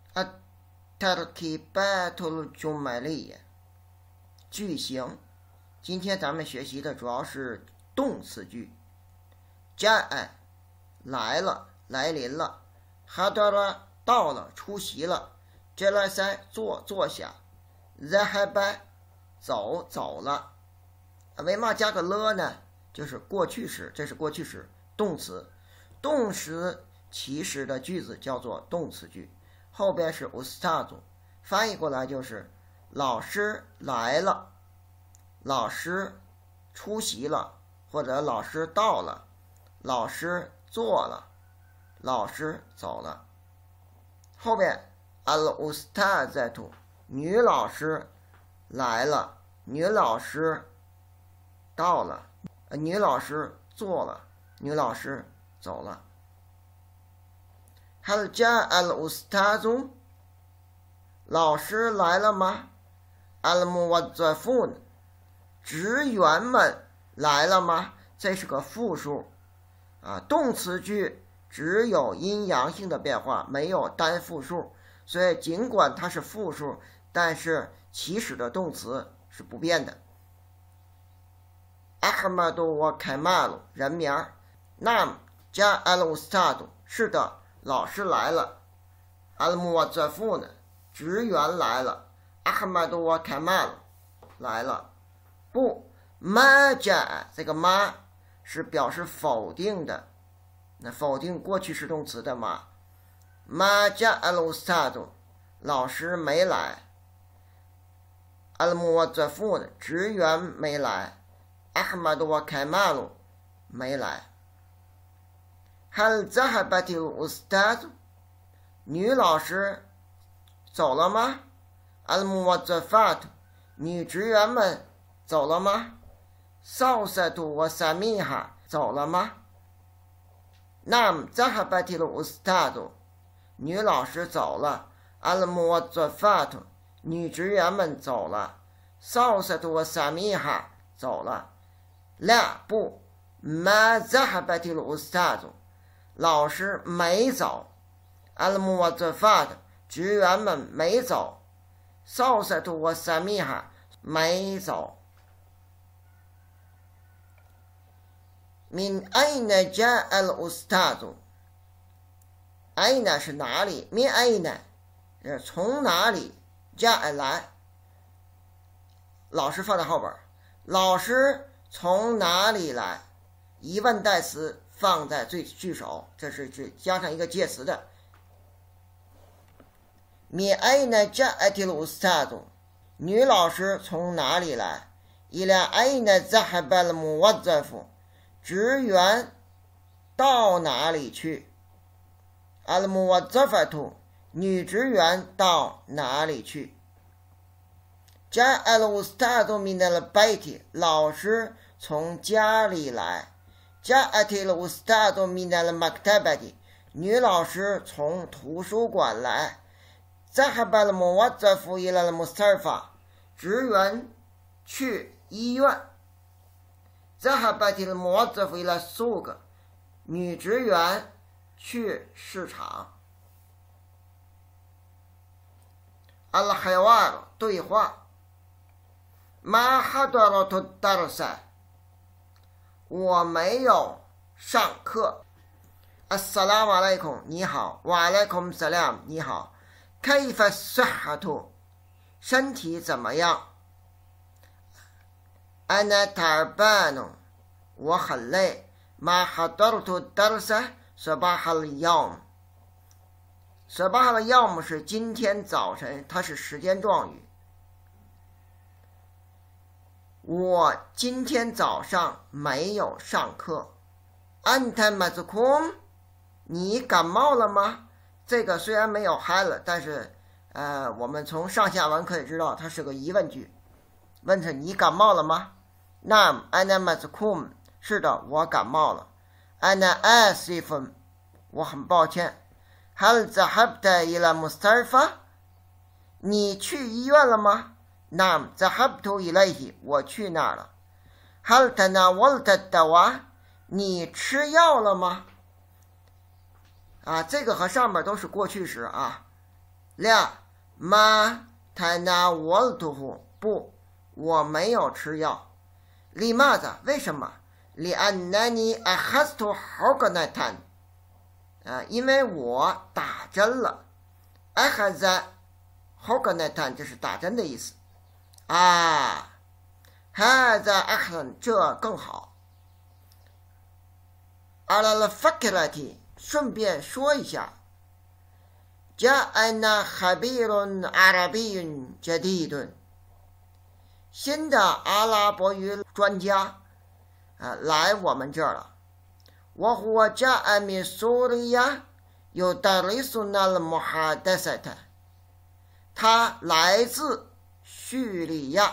التركيبات الجملية句型。今天咱们学习的主要是动词句。جاء来了，来临了。حضر到了，出席了。جلس坐下。ذهب走了。为嘛加个了呢？就是过去时，这是过去时动词。动词起始的句子叫做动词句，后边是 ustad， 翻译过来就是老师来了，老师出席了，或者老师到了，老师做了，老师走了。后边 al-ustazatu 女老师来了，女老师到了，女老师做了，女老师走了。هل جاء الأستاذ 老师来了吗？ الموظفون 职员们来了吗？这是个复数动词句只有阴阳性的变化，没有单复数，所以尽管它是复数，但是起始的动词是不变的。أحمد وكمال 人名。نعم جاء الأستاذ 是的，老师来了。الموظفون 职员来了。أحمد وكمال 来了。不ما جاء 这个ما是表示否定的，那否定过去式动词的嘛。ما جاء الأستاذ 老师没来。الموظفون 职员没来。أحمد وكمال 没来。هل ذهبت الأستاذ 女老师走了吗？ الموظفات 女职员们走了吗？ سوسة وسميحة 走了吗？ نعم ذهبت الأستاذ 女老师走了。 الموظفات 女职员们走了。 سوسة وسميحة 走了。لا 不 ما ذهبت الأستاذ 老师没走。 الموظفات 职员们没走。 سوسة وسميحة 没走。من أين جاء الأستاذ أين 是哪里。من أين 从哪里。جاء 来，老师放在后边。老师从哪里来？疑问代词放在句首，这是加上一个介词的。من أين جاءت الأستاذ 女老师从哪里来。إلى أين ذهب الموظف 职员到哪里去。الموظفة 女职员到哪里去。جاء الأستاذ من البيت 老师从家里来。جاءت الأستاذ من المكتبة 女老师从图书馆来。ذهب الموظف إلى المستشفى 职员去医院。ذهبت الموظف إلى السوق 女职员去市场。الحوار 对话。ما حضرت الدرس 我没有上课。السلام عليكم 你好。وعليكم السلام 你好。كيف الصحة 身体怎么样。أنا تعبان 我很累。ما حضرت الدرس صباح اليوم صباح اليوم 是今天早晨，它是时间状语。我今天早上没有上课。أنت مزكوم 你感冒了吗？这个虽然没有 hal， 但是我们从上下文可以知道它是个疑问句，问他你感冒了吗？ نعم أنا مزكوم 是的，我感冒了。أنا آسف 我很抱歉。هل ذهبت إلى المستشفى 你去医院了吗？ نعم ذهبت إليه 我去那儿了。هل تناولت الدواء 你吃药了吗？这个和上面都是过去时啊。 لا ما تناولته不，我没有吃药。لماذا为什么？لأنني أخذت حقنة因为我打针了。أخذ حقنة 这是打针的意思啊。هذا أحسن 这更好。على الفكرة 顺便说一下جاءنا خبير عربي جديد 新的阿拉伯语专家来我们这儿了。وهو جاء من سوريا يدرسنا المحادثة 他来自叙利亚，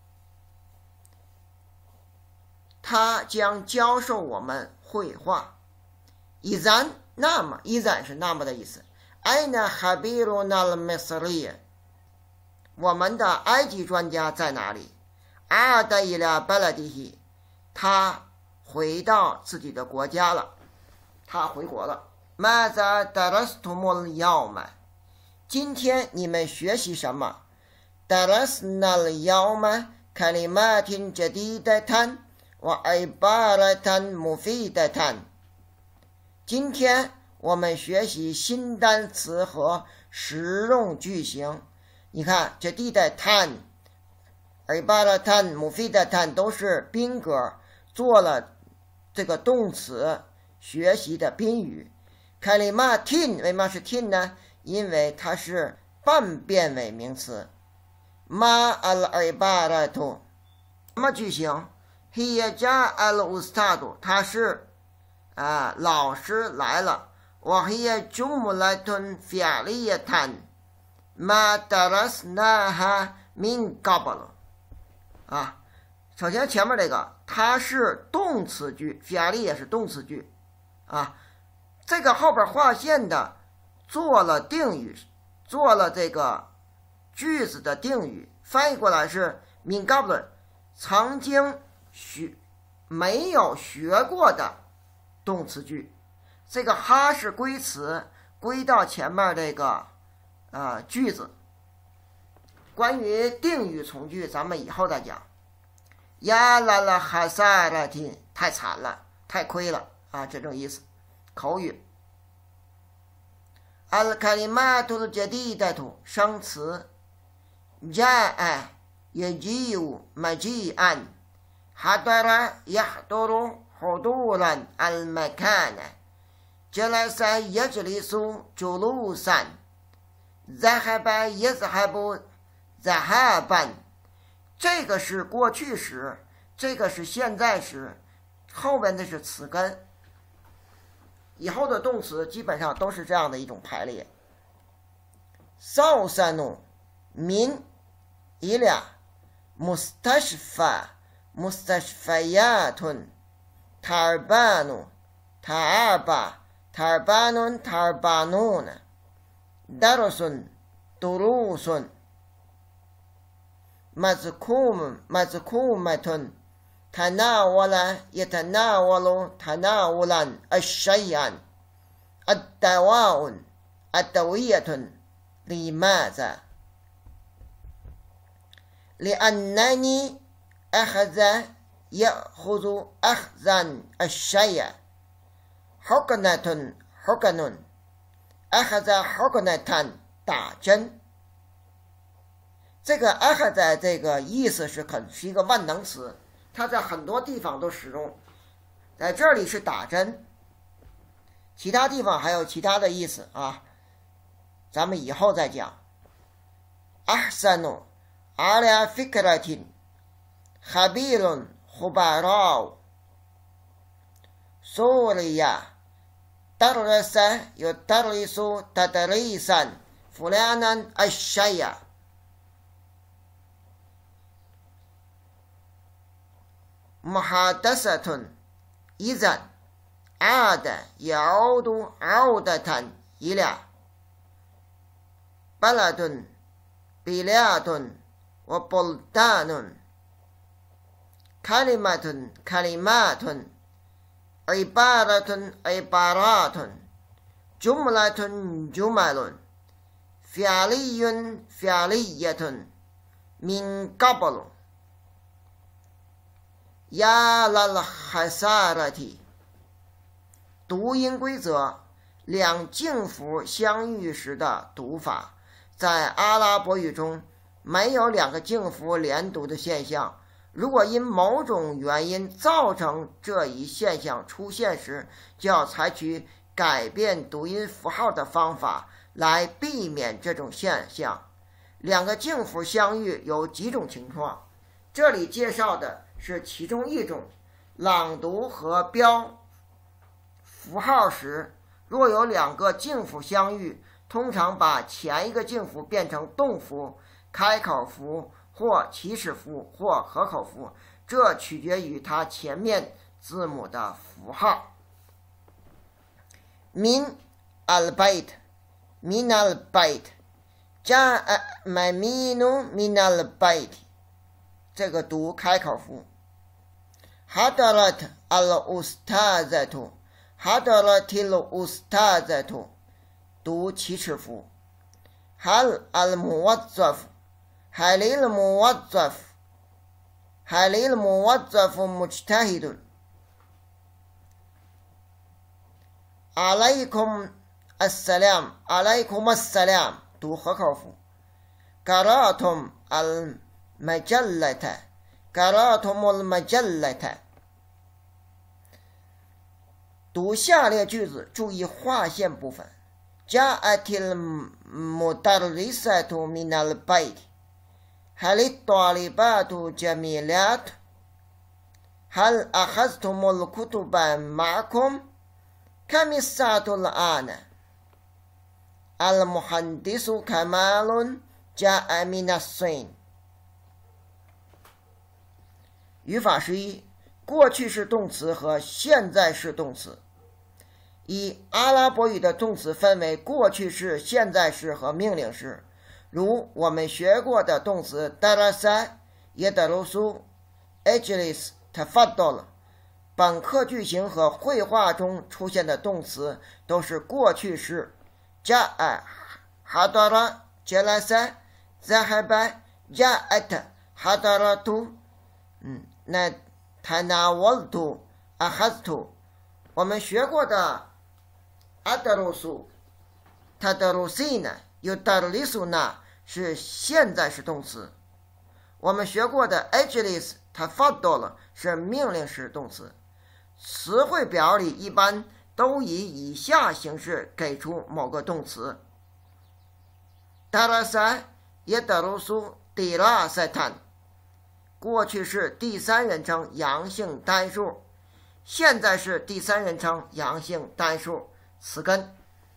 他将教授我们绘画。إذن那么إذن是那么的意思。أين خبيرنا المصري 我们的埃及专家在哪里？ عاد إلى بلده 他回到自己的国家了，他回国了。ماذا درستم اليوم 今天你们学习什么？ درسنا اليوم كلمات جديدة وعبارة مفيدة 今天我们学习新单词和实用句型。你看这地带tan عبارة مفيدة都是宾格，做了这个动词学习的宾语。كلمات 为嘛是 tin 呢？因为它是半变伪名词。ما العبارة 什么句型？ هي جاء الأستاذ 他是老师来了。وهي جملة فعلية ما درسناها من قبل 首先前面这个它是动词句，fi'li也是动词句这个后边划线的做了定语，做了这个句子的定语，翻译过来是 min qabl 曾经没有学过的动词句。这个哈是归词，归到前面这个句子。关于定语从句咱们以后再讲。呀啦啦哈萨拉提太惨了，太亏了这种意思。口语。al-kalimatul jadidatu 生词 جاء يجيء مجيئا حضر يحضر حضورا المكان جلس يجلس جلوسا ذهب يذهب ذهابا 这个是过去时，这个是现在时，后面的是词根。以后的动词基本上都是这样的一种排列。سوسن من إلى مستشفى مستشفيات تعبان تعب تعبان تعبانون درس دروس مزكوم مزكومة تناول يتناول تناولا الشيئا الدواء الدوية لماذا لأنني يأخذ أخذا الشيء حقنة حقن أخذ حقنة 打针。这个 أخذ 这个意思是一个万能词，它在很多地方都使用，在这里是打针，其他地方还有其他的意思咱们以后再讲。أحسن على فكرة خبير خبراء سوريا درس يدرس تدريسا فلانا الشيء محادثة إذن عاد يعود عودة إلى بلد بلاد وبلدان كلمة كلمات عبارة عبارات جملة جمل فعلي فعلية من قبل يا للخسارة。读音规则：两静符相遇时的读法。在阿拉伯语中，没有两个静符连读的现象。如果因某种原因造成这一现象出现时，就要采取改变读音符号的方法来避免这种现象。两个静符相遇有几种情况，这里介绍的是其中一种。朗读和标符号时，若有两个静符相遇，通常把前一个静符变成动符、开口符或起始符或合口符，这取决于它前面字母的符号。min al-bayt min al-bayt ja'a maminu min al-bayt， 这个读开口符。hadarat al-ustazatu hadaratil ustazatu， 读起始符。hal al-muwazzaf halil muwazzaf halil muwazzaf mujtahidun alaykum assalam alaykum assalam， 读合口符。qaratum al-majallata qaratum al-majallata， 读下列句子，注意划线部分。جاءت المدرسة من البيت هل الطالبات جميلات هل أخذتم الكتب معكم كم الساعة الآن المهندس كمال جاء من الصين。 语法11，过去式动词和现在式动词。一、阿拉伯语的动词分为过去式、现在式和命令式。如我们学过的动词 darasa yadrusu ajlis tafaddal， 本课句型和绘画中出现的动词都是过去式。ja'a hadara jalasa zahaba ja'at hadaratu那 tanawaltu akhadtu。 我们学过的adrusu tadrusina yudarrisuna 是现在式动词。我们学过的 ajlis tafaddal 是命令式动词。词汇表里一般都以以下形式给出某个动词。darasa yadrusu dirasatan， 过去式第三人称阳性单数，现在是第三人称阳性单数。词根。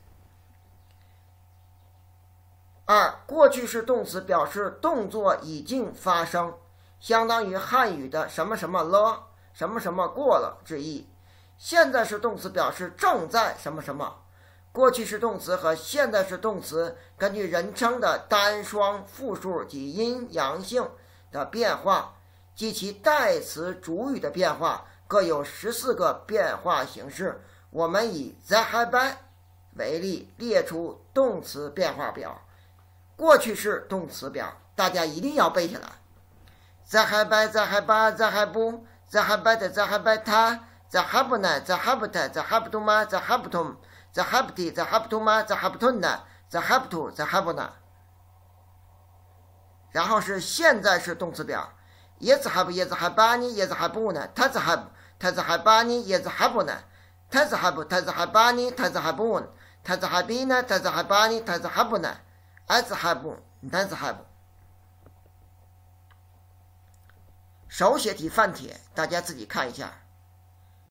二、过去式动词表示动作已经发生，相当于汉语的什么什么了，什么什么过了之意。现在式动词表示正在什么什么。过去式动词和现在式动词根据人称的单双复数及阴阳性的变化及其代词主语的变化，各有14个变化形式。我们以 zahaba 为例，列出动词变化表。过去式动词表大家一定要背下来。zahaba zahaba zahabu zahabat zahabata zahabna zahabta zahabtuma zahabtum zahabti zahabtuma zahabtunna zahabtu zahabna。 然后是现在式动词表，yazhab yazhabani yazhabuna tazhab tazhabani yazhabuna tazhab tazhabani tazhabun tazhabina tazhabani tazhabuna azhab nazhab。 手写体范帖大家自己看一下。